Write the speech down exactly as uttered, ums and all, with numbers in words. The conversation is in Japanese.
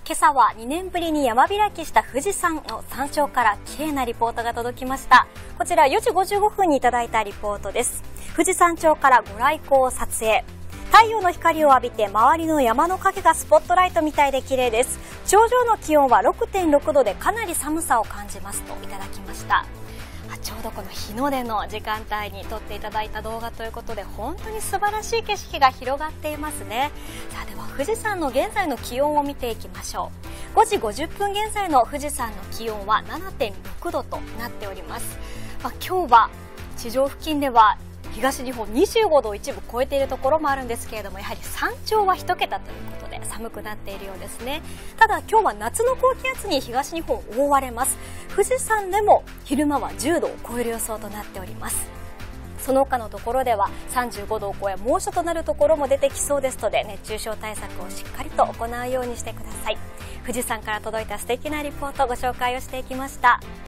今朝はにねんぶりに山開きした富士山の山頂から綺麗なリポートが届きました。こちらよじごじゅうごふんにいただいたリポートです。富士山頂からご来光を撮影。太陽の光を浴びて周りの山の影がスポットライトみたいで綺麗です。頂上の気温は ろくてんろくどでかなり寒さを感じますといただきました。ちょうどこの日の出の時間帯に撮っていただいた動画ということで本当に素晴らしい景色が広がっていますね。さあでは富士山の現在の気温を見ていきましょう。ごじごじゅっぷん現在の富士山の気温は ななてんろくどとなっております。まあ、今日は地上付近では東日本にじゅうごどを一部超えているところもあるんですけれども、やはり山頂は一桁ということで寒くなっているようですね。ただ今日は夏の高気圧に東日本覆われます。富士山でも昼間はじゅうどを超える予想となっております。その他のところではさんじゅうごどを超え猛暑となるところも出てきそうですので、熱中症対策をしっかりと行うようにしてください。富士山から届いた素敵なリポートをご紹介をしていきました。